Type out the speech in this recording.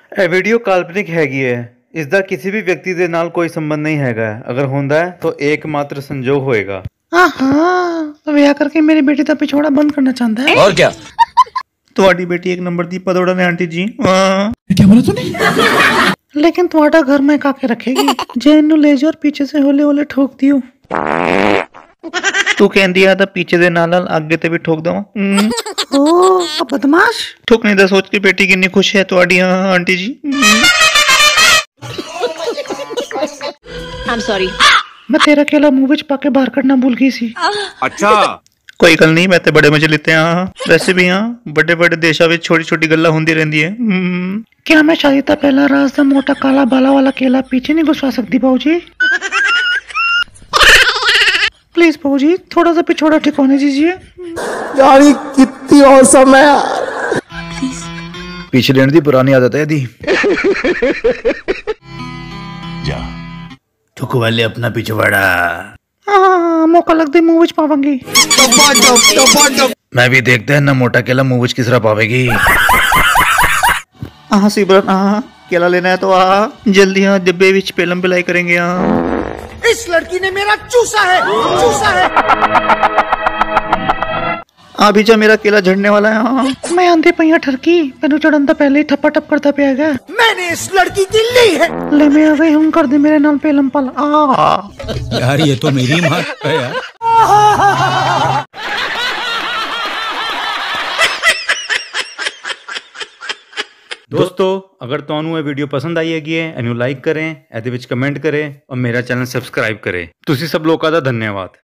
ਇਹ ਵੀਡੀਓ ਕਾਲਪਨਿਕ ਹੈਗੀ ਹੈ। ਇਸ ਦਾ ਕਿਸੇ ਵੀ ਵਿਅਕਤੀ ਦੇ ਨਾਲ ਕੋਈ ਸੰਬੰਧ ਨਹੀਂ ਹੈਗਾ। ਅਗਰ ਹੁੰਦਾ ਹੈ ਤਾਂ एकमात्र संजोग होएगा। हाँ ਵਿਆਹ ਕਰਕੇ ਮੇਰੀ ਬੇਟੀ ਦਾ ਪਿਛੋੜਾ ਬੰਦ करना चाहता है। और क्या? ਤੁਹਾਡੀ ਬੇਟੀ एक नंबर ਦੀ पदौड़ा ने आंटी जी। क्या बोला तूने? लेकिन तुम्हारा घर में काके रखेगी जे इन्नू ले जाओ और पीछे से होले होले ठोक दियो। तू कहंदी आ ਤਾਂ पीछे ਦੇ ਨਾਲ ਨਾਲ ਅੱਗੇ ਤੇ ਵੀ ਠੋਕ ਦਵਾਂ। ओ बदमाश। ठोकने ਦਾ सोच के बेटी कितनी खुश है ਤੁਹਾਡੀ आंटी जी। I'm sorry। मैं तेरा केला मुंह विच पाके बाहर कढ़ना भूल गई सी। अच्छा कोई गल नहीं, मैं ते बड़े मजे लेते हैं। वैसे भी हाँ बड़े बड़े देशों में छोटी छोटी गल्ला होंदी रहंदी है। क्या मैं शादी तो पहला राज दा मोटा काला बाला वाला केला पीछे नहीं घुसवा सकती बाबूजी? प्लीज बाबूजी थोड़ा सा पिछोड़ा ठीक होने दीजिए। यार कितनी औसम है प्लीज। पीछे लेने दी पुरानी आदत है दी। जा ठुक वाले अपना पिछवाड़ा। हाँ मौका लग दे मुंह विच पावांगी। मैं भी देखते हैं ना मोटा केला मुंह विच किस तरह पावेगी। सिमरन केला लेना है तो जल्दी डिब्बे विच पेलम पिलाई करेंगे। इस लड़की ने मेरा चूसा है, चूसा है। अभी जो मेरा केला झड़ने वाला है। मैं आंधी पैया ठरकी तेनू चढ़न तो पहले ही ठप्पा टप करता पिया गया। मैंने इस लड़की की ली है। ले मैं आ गई हूँ कर दे मेरे नाल पेलम पल। यार ये तो मेरी माँ है यार। दोस्तों अगर ਤੁਹਾਨੂੰ ਇਹ ਵੀਡੀਓ ਪਸੰਦ ਆਈ ਹੈਗੀ ਹੈ ਇਹਨੂੰ ਲਾਈਕ ਕरें, ਇਹਦੇ ਵਿੱਚ ਕਮੈਂਟ ਕरें और मेरा चैनल सब्सक्राइब करें। ਤੁਸੀਂ ਸਭ ਲੋਕਾਂ ਦਾ ਧੰਨਵਾਦ।